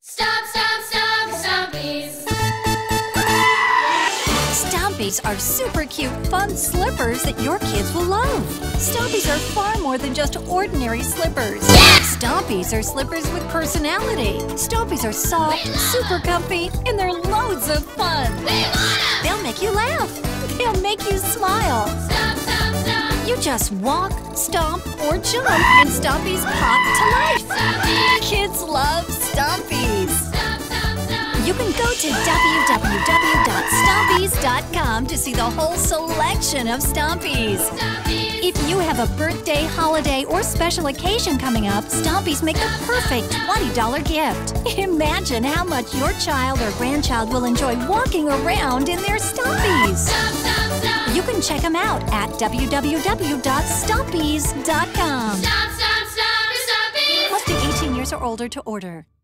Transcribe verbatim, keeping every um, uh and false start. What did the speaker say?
Stomp, stomp, stomp, Stompeez. Stompeez are super cute, fun slippers that your kids will love. Stompeez are far more than just ordinary slippers. Yeah! Stompeez are slippers with personality. Stompeez are soft, super comfy, and they're loads of fun. They'll make you laugh. They'll make you smile. Stomp, stomp, stomp. You just walk, stomp, or jump, and Stompeez pop to life. Stompeez. Kids love Stompeez. Stomp, stomp, stomp. You can go to w w w dot stompeez dot com to see the whole selection of Stompeez. Stompeez. If you have a birthday, holiday, or special occasion coming up, Stompeez make the perfect twenty dollar gift. Imagine how much your child or grandchild will enjoy walking around in their Stompeez. Stomp, stomp, stomp. You can check them out at w w w dot stompeez dot com. Stomp, stomp, stomp, Stompeez. Must be eighteen years or older to order.